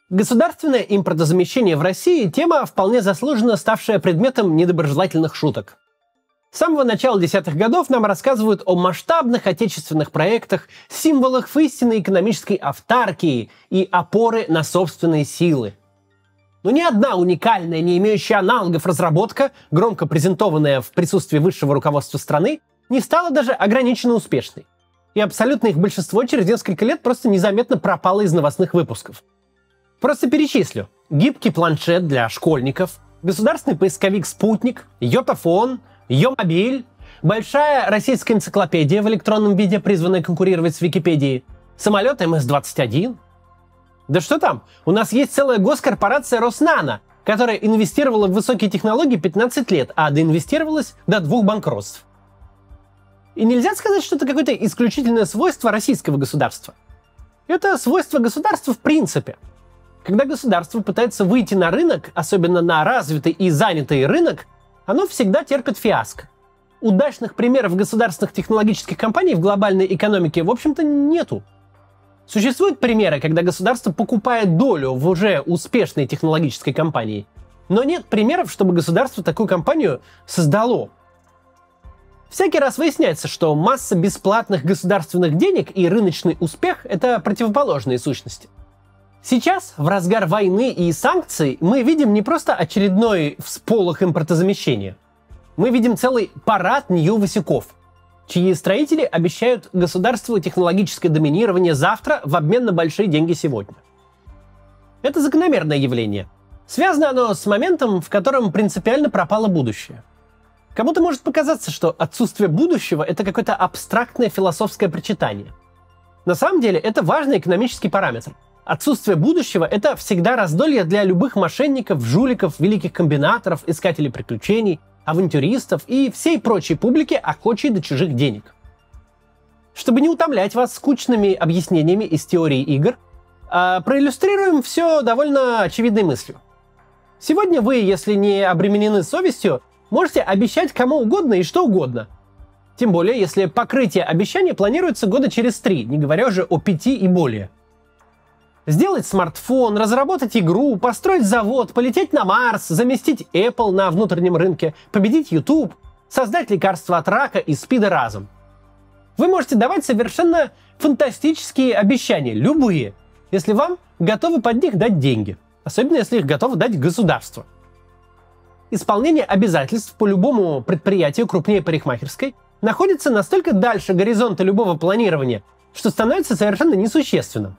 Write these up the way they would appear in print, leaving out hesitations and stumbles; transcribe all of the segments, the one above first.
Государственное импортозамещение в России – тема, вполне заслуженно ставшая предметом недоброжелательных шуток. С самого начала десятых годов нам рассказывают о масштабных отечественных проектах, символах истинной экономической автаркии и опоры на собственные силы. Но ни одна уникальная, не имеющая аналогов разработка, громко презентованная в присутствии высшего руководства страны, не стала даже ограниченно успешной. И абсолютно их большинство через несколько лет просто незаметно пропало из новостных выпусков. Просто перечислю. Гибкий планшет для школьников, государственный поисковик «Спутник», йотафон, йомобиль, большая российская энциклопедия в электронном виде, призванная конкурировать с Википедией, самолет МС-21. Да что там, у нас есть целая госкорпорация Роснано, которая инвестировала в высокие технологии 15 лет, а доинвестировалась до 2 банкротств. И нельзя сказать, что это какое-то исключительное свойство российского государства. Это свойство государства в принципе. Когда государство пытается выйти на рынок, особенно на развитый и занятый рынок, оно всегда терпит фиаско. Удачных примеров государственных технологических компаний в глобальной экономике, в общем-то, нету. Существуют примеры, когда государство покупает долю в уже успешной технологической компании, но нет примеров, чтобы государство такую компанию создало. Всякий раз выясняется, что масса бесплатных государственных денег и рыночный успех – это противоположные сущности. Сейчас, в разгар войны и санкций, мы видим не просто очередной всполох импортозамещения. Мы видим целый парад нью-васюков, чьи строители обещают государству технологическое доминирование завтра в обмен на большие деньги сегодня. Это закономерное явление. Связано оно с моментом, в котором принципиально пропало будущее. Кому-то может показаться, что отсутствие будущего – это какое-то абстрактное философское причитание. На самом деле это важный экономический параметр. Отсутствие будущего – это всегда раздолье для любых мошенников, жуликов, великих комбинаторов, искателей приключений, авантюристов и всей прочей публики, охочей до чужих денег. Чтобы не утомлять вас скучными объяснениями из теории игр, проиллюстрируем все довольно очевидной мыслью. Сегодня вы, если не обременены совестью, можете обещать кому угодно и что угодно. Тем более, если покрытие обещания планируется года через 3, не говоря уже о 5 и более. Сделать смартфон, разработать игру, построить завод, полететь на Марс, заместить Apple на внутреннем рынке, победить YouTube, создать лекарство от рака и СПИДа разом. Вы можете давать совершенно фантастические обещания, любые, если вам готовы под них дать деньги, особенно если их готово дать государство. Исполнение обязательств по любому предприятию крупнее парикмахерской находится настолько дальше горизонта любого планирования, что становится совершенно несущественным.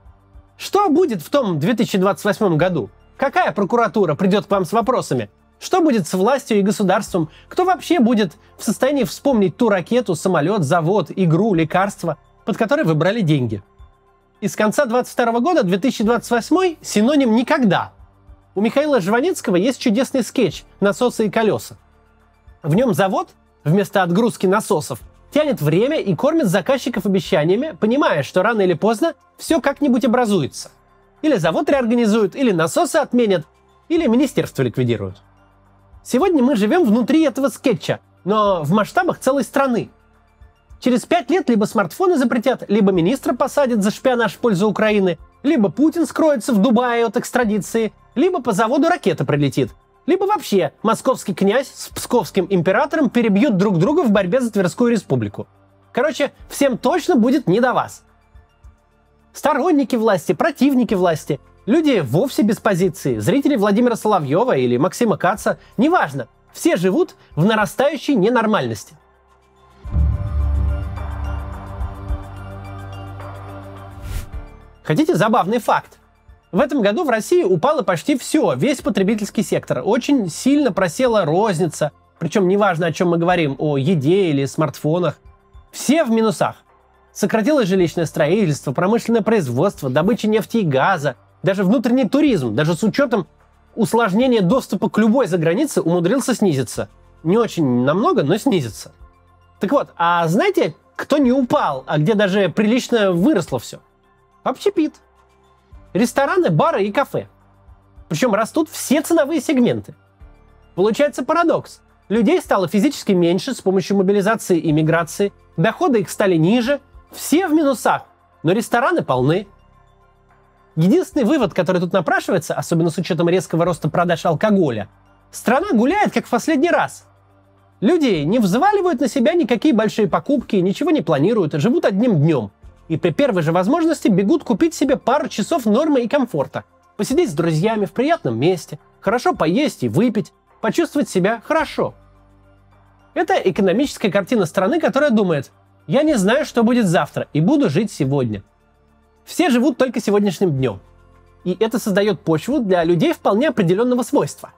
Что будет в том 2028 году? Какая прокуратура придет к вам с вопросами? Что будет с властью и государством? Кто вообще будет в состоянии вспомнить ту ракету, самолет, завод, игру, лекарство, под которые вы брали деньги? И с конца 2022 года 2028 синоним «никогда». У Михаила Жванецкого есть чудесный скетч «Насосы и колеса». В нем завод вместо отгрузки насосов тянет время и кормит заказчиков обещаниями, понимая, что рано или поздно все как-нибудь образуется. Или завод реорганизуют, или насосы отменят, или министерство ликвидируют. Сегодня мы живем внутри этого скетча, но в масштабах целой страны. Через 5 лет либо смартфоны запретят, либо министра посадят за шпионаж в пользу Украины, либо Путин скроется в Дубае от экстрадиции, либо по заводу ракета прилетит, либо вообще московский князь с псковским императором перебьют друг друга в борьбе за Тверскую республику. Короче, всем точно будет не до вас. Сторонники власти, противники власти, люди вовсе без позиции, зрители Владимира Соловьева или Максима Каца, неважно, все живут в нарастающей ненормальности. Хотите забавный факт? В этом году в России упало почти все, весь потребительский сектор. Очень сильно просела розница, причем неважно, о чем мы говорим, о еде или смартфонах. Все в минусах. Сократилось жилищное строительство, промышленное производство, добыча нефти и газа, даже внутренний туризм, даже с учетом усложнения доступа к любой загранице умудрился снизиться. Не очень намного, но снизится. Так вот, а знаете, кто не упал, а где даже прилично выросло все? Общепит. Рестораны, бары и кафе. Причем растут все ценовые сегменты. Получается парадокс. Людей стало физически меньше с помощью мобилизации и миграции, доходы их стали ниже, все в минусах, но рестораны полны. Единственный вывод, который тут напрашивается, особенно с учетом резкого роста продаж алкоголя, страна гуляет как в последний раз. Люди не взваливают на себя никакие большие покупки, ничего не планируют, а живут одним днем. И при первой же возможности бегут купить себе пару часов нормы и комфорта. Посидеть с друзьями в приятном месте, хорошо поесть и выпить, почувствовать себя хорошо. Это экономическая картина страны, которая думает: я не знаю, что будет завтра, и буду жить сегодня. Все живут только сегодняшним днем. И это создает почву для людей вполне определенного свойства.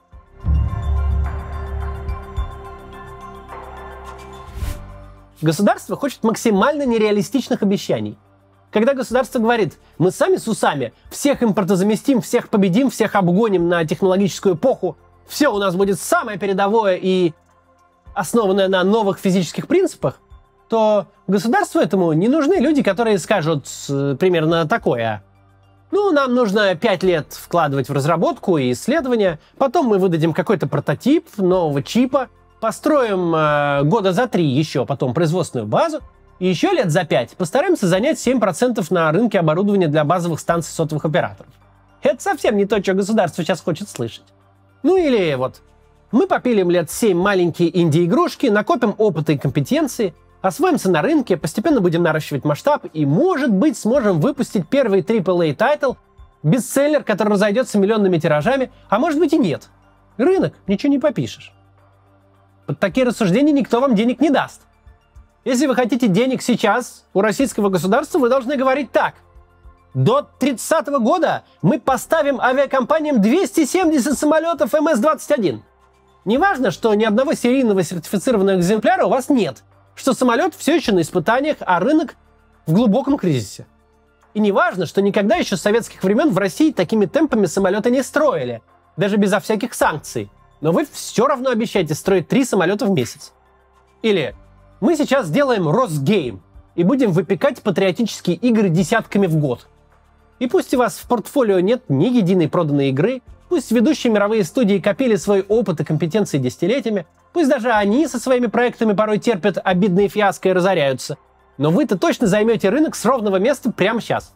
Государство хочет максимально нереалистичных обещаний. Когда государство говорит: мы сами с усами всех импортозаместим, всех победим, всех обгоним на технологическую эпоху, все у нас будет самое передовое и основанное на новых физических принципах, то государству этому не нужны люди, которые скажут примерно такое: ну, нам нужно 5 лет вкладывать в разработку и исследования, потом мы выдадим какой-то прототип нового чипа, построим года за 3 еще потом производственную базу, и еще лет за 5 постараемся занять 7% на рынке оборудования для базовых станций сотовых операторов. Это совсем не то, что государство сейчас хочет слышать. Ну или вот, мы попилим лет 7 маленькие инди-игрушки, накопим опыта и компетенции, освоимся на рынке, постепенно будем наращивать масштаб и, может быть, сможем выпустить первый AAA тайтл, бестселлер, который разойдется миллионными тиражами, а может быть и нет. Рынок, ничего не попишешь. Под такие рассуждения никто вам денег не даст. Если вы хотите денег сейчас у российского государства, вы должны говорить так: до 30-го года мы поставим авиакомпаниям 270 самолетов МС-21. Неважно, что ни одного серийного сертифицированного экземпляра у вас нет, что самолет все еще на испытаниях, а рынок в глубоком кризисе. И неважно, что никогда еще с советских времен в России такими темпами самолеты не строили, даже безо всяких санкций. Но вы все равно обещаете строить 3 самолета в месяц. Или мы сейчас сделаем Росгейм и будем выпекать патриотические игры десятками в год. И пусть у вас в портфолио нет ни единой проданной игры, пусть ведущие мировые студии копили свой опыт и компетенции десятилетиями, пусть даже они со своими проектами порой терпят обидные фиаско и разоряются, но вы-то точно займете рынок с ровного места прямо сейчас.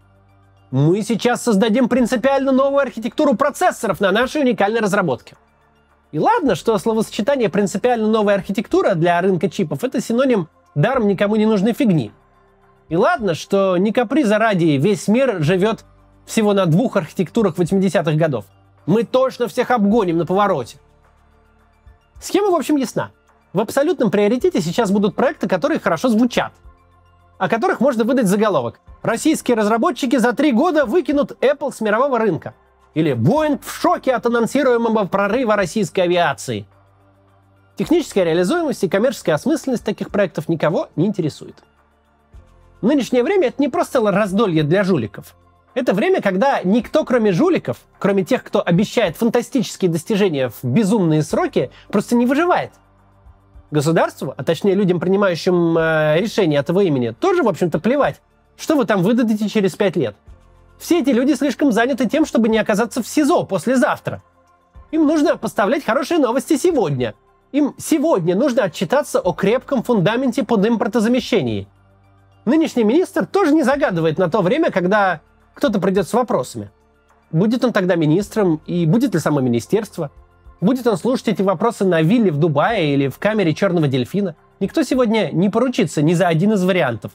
Мы сейчас создадим принципиально новую архитектуру процессоров на нашей уникальной разработке. И ладно, что словосочетание «принципиально новая архитектура» для рынка чипов — это синоним даром никому не нужной фигни. И ладно, что не каприза ради весь мир живет всего на 2 архитектурах 80-х годов. Мы точно всех обгоним на повороте. Схема, в общем, ясна. В абсолютном приоритете сейчас будут проекты, которые хорошо звучат, о которых можно выдать заголовок: «Российские разработчики за 3 года выкинут Apple с мирового рынка». Или «Боинг в шоке от анонсируемого прорыва российской авиации». Техническая реализуемость и коммерческая осмысленность таких проектов никого не интересует. Нынешнее время — это не просто раздолье для жуликов. Это время, когда никто, кроме жуликов, кроме тех, кто обещает фантастические достижения в безумные сроки, просто не выживает. Государству, а точнее людям, принимающим решения от его имени, тоже, в общем-то, плевать, что вы там выдадите через 5 лет. Все эти люди слишком заняты тем, чтобы не оказаться в СИЗО послезавтра. Им нужно поставлять хорошие новости сегодня. Им сегодня нужно отчитаться о крепком фундаменте под импортозамещении. Нынешний министр тоже не загадывает на то время, когда кто-то придет с вопросами. Будет он тогда министром, и будет ли само министерство? Будет он слушать эти вопросы на вилле в Дубае или в камере черного дельфина? Никто сегодня не поручится ни за один из вариантов.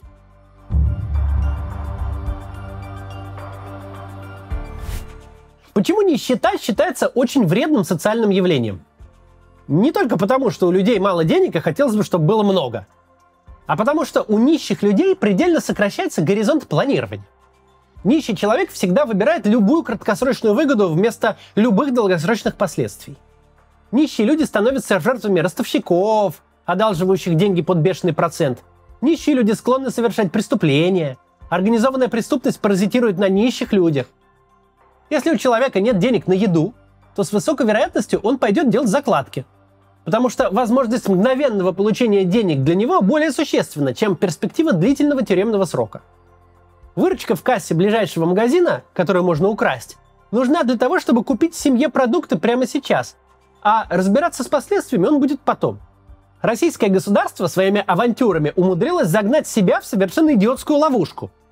Почему нищета считается очень вредным социальным явлением? Не только потому, что у людей мало денег, и хотелось бы, чтобы было много, а потому что у нищих людей предельно сокращается горизонт планирования. Нищий человек всегда выбирает любую краткосрочную выгоду вместо любых долгосрочных последствий. Нищие люди становятся жертвами ростовщиков, одалживающих деньги под бешеный процент. Нищие люди склонны совершать преступления. Организованная преступность паразитирует на нищих людях. Если у человека нет денег на еду, то с высокой вероятностью он пойдет делать закладки. Потому что возможность мгновенного получения денег для него более существенна, чем перспектива длительного тюремного срока. Выручка в кассе ближайшего магазина, которую можно украсть, нужна для того, чтобы купить семье продукты прямо сейчас, а разбираться с последствиями он будет потом. Российское государство своими авантюрами умудрилось загнать себя в совершенно идиотскую ловушку.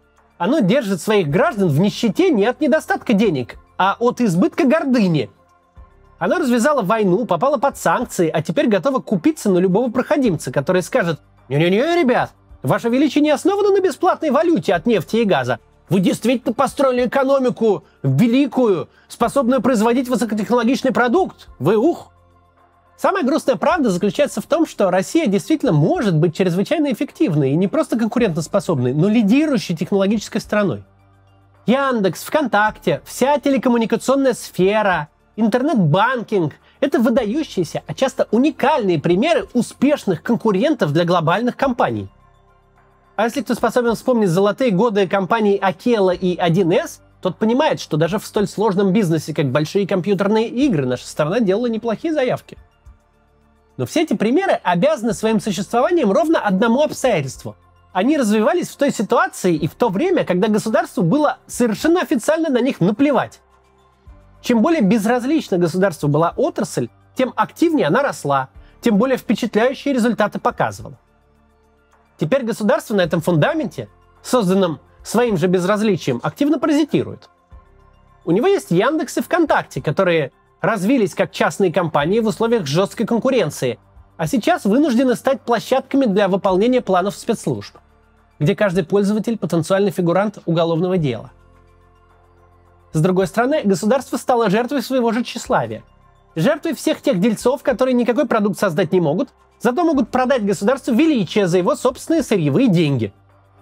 Оно держит своих граждан в нищете не от недостатка денег, а от избытка гордыни. Оно развязало войну, попало под санкции, а теперь готово купиться на любого проходимца, который скажет: «Не-не-не, ребят, ваше величие не основано на бесплатной валюте от нефти и газа. Вы действительно построили экономику великую, способную производить высокотехнологичный продукт. Вы ух!» Самая грустная правда заключается в том, что Россия действительно может быть чрезвычайно эффективной и не просто конкурентоспособной, но лидирующей технологической страной. Яндекс, ВКонтакте, вся телекоммуникационная сфера, интернет-банкинг – это выдающиеся, а часто уникальные примеры успешных конкурентов для глобальных компаний. А если кто способен вспомнить золотые годы компаний Акела и 1С, тот понимает, что даже в столь сложном бизнесе, как большие компьютерные игры, наша страна делала неплохие заявки. Но все эти примеры обязаны своим существованием ровно одному обстоятельству. Они развивались в той ситуации и в то время, когда государству было совершенно официально на них наплевать. Чем более безразлична государству была отрасль, тем активнее она росла, тем более впечатляющие результаты показывала. Теперь государство на этом фундаменте, созданном своим же безразличием, активно паразитирует. У него есть Яндекс и ВКонтакте, которые развились как частные компании в условиях жесткой конкуренции, а сейчас вынуждены стать площадками для выполнения планов спецслужб, где каждый пользователь – потенциальный фигурант уголовного дела. С другой стороны, государство стало жертвой своего же тщеславия. Жертвой всех тех дельцов, которые никакой продукт создать не могут, зато могут продать государству величие за его собственные сырьевые деньги.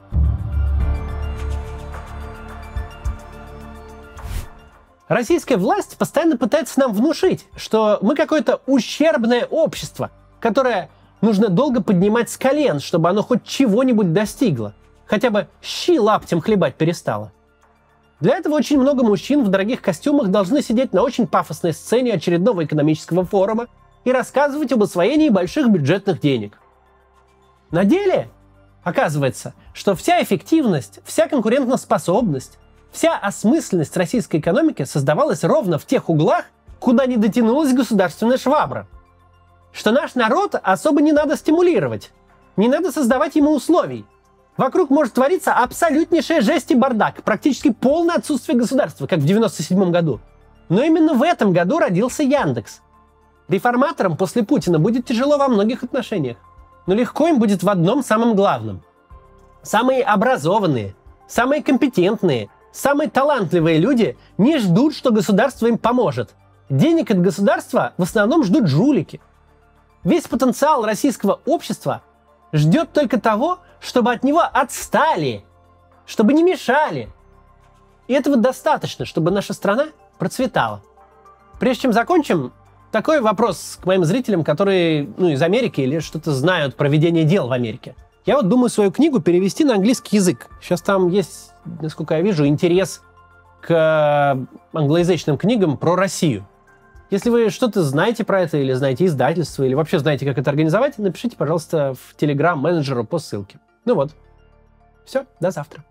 Российская власть постоянно пытается нам внушить, что мы какое-то ущербное общество, которое нужно долго поднимать с колен, чтобы оно хоть чего-нибудь достигло. Хотя бы щи лаптем хлебать перестало. Для этого очень много мужчин в дорогих костюмах должны сидеть на очень пафосной сцене очередного экономического форума и рассказывать об освоении больших бюджетных денег. На деле оказывается, что вся эффективность, вся конкурентоспособность, вся осмысленность российской экономики создавалась ровно в тех углах, куда не дотянулась государственная швабра. Что наш народ особо не надо стимулировать, не надо создавать ему условий. Вокруг может твориться абсолютнейшая жесть и бардак, практически полное отсутствие государства, как в 1997 году. Но именно в этом году родился Яндекс. Реформаторам после Путина будет тяжело во многих отношениях, но легко им будет в одном самом главном. Самые образованные, самые компетентные, самые талантливые люди не ждут, что государство им поможет. Денег от государства в основном ждут жулики. Весь потенциал российского общества ждет только того, чтобы от него отстали, чтобы не мешали. И этого достаточно, чтобы наша страна процветала. Прежде чем закончим, такой вопрос к моим зрителям, которые из Америки или что-то знают про ведение дел в Америке. Я вот думаю свою книгу перевести на английский язык. Сейчас там есть, насколько я вижу, интерес к англоязычным книгам про Россию. Если вы что-то знаете про это, или знаете издательство, или вообще знаете, как это организовать, напишите, пожалуйста, в Telegram менеджеру по ссылке. Ну вот. Все, до завтра.